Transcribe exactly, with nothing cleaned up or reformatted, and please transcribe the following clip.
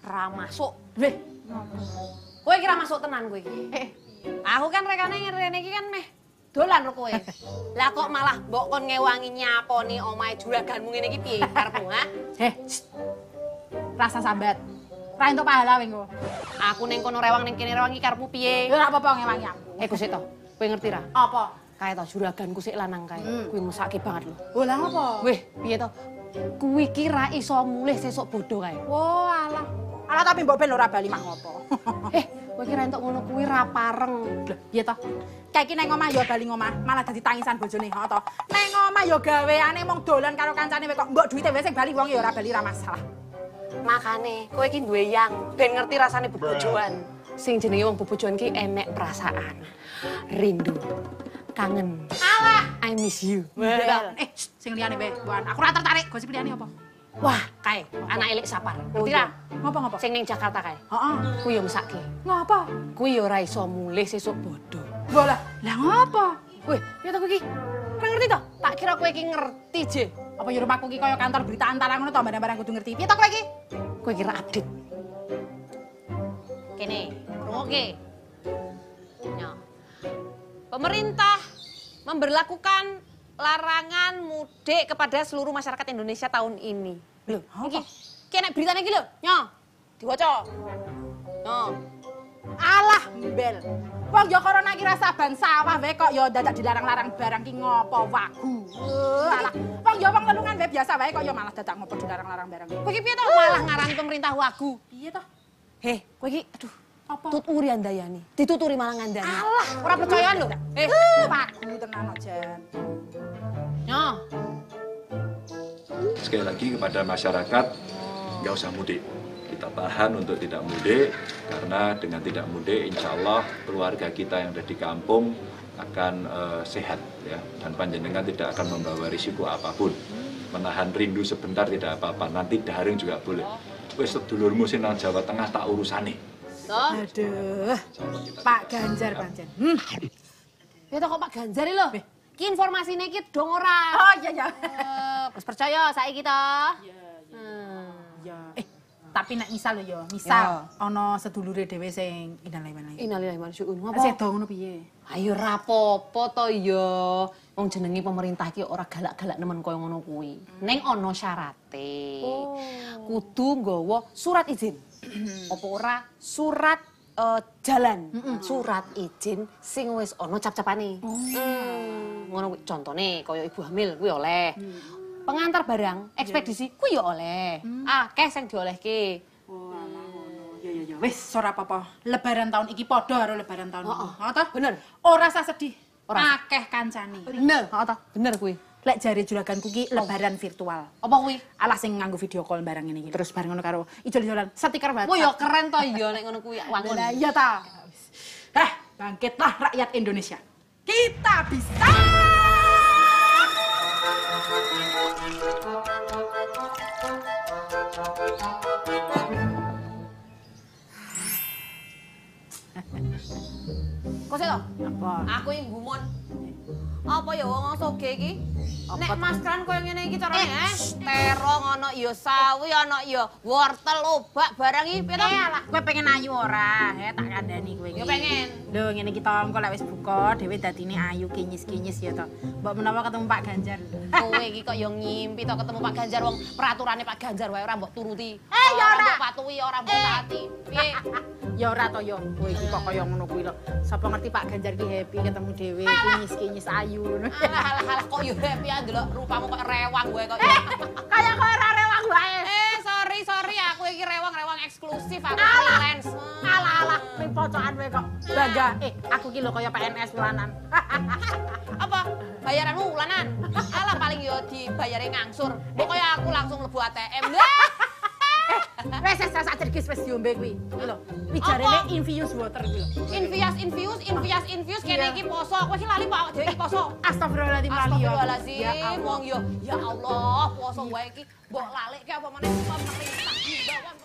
ra masuk. Weh. Kowe iki ra masuk tenan kowe iki. Eh, aku kan rekane ngene iki kan meh dolan karo kowe. Lah kok malah mbok kon ngewangi nyaponi omahe juraganmu ngene iki piye karepmu, ha? Heh. Rasa sambat. Ra entuk pahala kowe engko. Aku ning kono rewang ning kene rewang iki karepmu piye? Ya ora apa-apa ngewangi aku. Eh, Gusti to. Kowe ngerti ra? Apa? Kae to juraganku sik lanang kae. Hmm. Kuwi mesake banget lho. Oh, lah apa? Weh, piye to? Kuwi ki ra iso mulih sesuk bodho kae. Oh, alah. Alah tapi mbok ben ora bali mak ngopo. Eh, kowe ki ra entuk ngono kuwi ra pareng. Lah, piye to? Kayak iki nang omah ya bali ngomah, malah dadi tangisan bojone, heeh to. Nang omah ya gaweane mung dolan karo kancane kok mbok duwite wae sing bali wong ya ora bali ra masalah. Makane kowe ki duwe yang ben ngerti rasane bebojoan. Sing jenenge wong bebojoan ki enek perasaan. Rindu. Kangen. Alah, I miss you. Bel. Eh, sing liyane bae, Buan. Aku ora tertarik, gosip liyane apa? Wah, kae anak elek sapar. Ngerti ra? Ngopo-ngopo? Sing ning Jakarta kae. Heeh. Kuwi yo mesake. Ngopo? Kuwi yo ora iso mulih sesuk bodho. Bolah. Lah ngopo? Weh, piye to kowe iki? Ora ngerti to? Tak kira kowe iki ngerti, Je. Apa yo rumahku iki kaya kantor berita antara ngono to, barang-barang kudu ngerti. Piye to kowe iki? Kowe kira update. Kene, rungokke. Nyo. Pemerintah memberlakukan larangan mudik kepada seluruh masyarakat Indonesia tahun ini. Lho, iki kene beritane iki lho, nyo. Diwaca. Nyo. Alah, Bel. Wong ya corona iki ra saban sawah wae kok ya dadak dilarang-larang barang ki ngopo wagu. Uh, alah. Wong ya wong lelungan wae biasa wae kok ya malah dadak ngopo dilarang-larang barang. Kowe iki piye to malah ngarani pemerintah wagu? Piye to? Heh, kowe iki aduh, Apa? tuturi andayani. Dituturi malah ngandani. Alah, ora percayaan lho. Eh, wagu tenan kok, Jan. nyo. Sekali lagi kepada masyarakat, nggak usah mudik. Kita tahan untuk tidak mudik, karena dengan tidak mudik, insya Allah keluarga kita yang ada di kampung akan uh, sehat, ya, dan panjenengan tidak akan membawa risiko apapun. Menahan rindu sebentar tidak apa-apa, nanti daring juga boleh. Wes sedulurmu sing nang Jawa Tengah tak urusane. Toh, Aduh, Pak Ganjar pancen. Hmm. piye to kok Pak Ganjar iki lho? Ki informasine iki dong ora. Oh iya ya. Eh, wis percaya saiki to? Iya, iya. Hmm. Ya. Eh, tapi nek misal lho ya, misal ana sedulure dhewe sing innalillahi. Innalillahi wa inna ilaihi raji'un. Ngopo? Sedo ngono piye? Ayo ra apa-apa to ya. Wong jenenge pemerintah ki ora galak-galak nemen kaya ngono kuwi. Ning ana syarate. Oh. Kudu nggawa surat izin. Apa ora surat uh, jalan. Surat izin sing wis ana cap-capane. Hmm. Ngono kuwi contone kaya ibu hamil kuwi oleh. Pengantar barang, ekspedisi kuwi ya oleh. Akeh sing diolehke. Oh, alah ngono. Ya ya ya. Wis ora apa-apa. Lebaran tahun iki padha karo lebaran tahun iki. Heeh toh? Bener. Ora usah sedih. Ora. Akeh kancane. Bener, heeh ta? Bener kuwi. Lek jare juraganku ki lebaran virtual. Apa kuwi? Alah sing nganggo video call barang ngene iki. Terus bareng ngono karo ijol-ijolan stiker WhatsApp. Oh ya keren to ya nek ngono kuwi wangun. Lah iya ta. Heh, bangkitlah rakyat Indonesia. Kita bisa. Kok sih to? Apa? Aku yang gumun. Apa ya wong soge iki? Nek maskeran koyo ngene iki carane eh terong ana ya sawi ana ya wortel obak barang iki piye to? Eh alah, kowe pengen ayu ora? He tak kandhani kowe iki. Ya pengen. Lho ngene iki tongko lek wis buka dhewe dadine ayu kinyis-kinyis ya to. Mbok menawa ketemu Pak Ganjar. Kowe iki kok ya ngimpi to ketemu Pak Ganjar wong peraturane Pak Ganjar wae ora mbok turuti. Eh ya ora. Mbok patuhi ora mbok taati. Piye? Ya ora to ya, kowe iki kok kaya ngono kuwi lho. Sapa ngerti Pak Ganjar ki happy ketemu dhewe kinyis-kinyis ayu ngono. Alah alah alah kok yo happy ae ndelok rupamu kok rewang wae kok. Kaya kok ora rewang wae. Eh sorry sorry aku iki rewang-rewang eksklusif aku freelance. Alah alah, ning pocokan wae kok. Bangga. Eh, aku ki lho kaya P N S bulanan. Apa? Bayaranmu ulanan? Alah paling yo dibayare ngangsur. Mbok kaya aku langsung mlebu A T M. Wes wes sak cergis wis diombe kuwi. Iki lho. Iki jarene infused water kuwi lho. Invias infuse, invias infuse kene iki poso. Kowe iki lali Pak dhewe iki poso. Astagfirullahaladzim lali ya. Astagfirullahaladzim. Wong yo ya Allah, poso wae iki mbok lalekke apa meneh pemerintah di bawah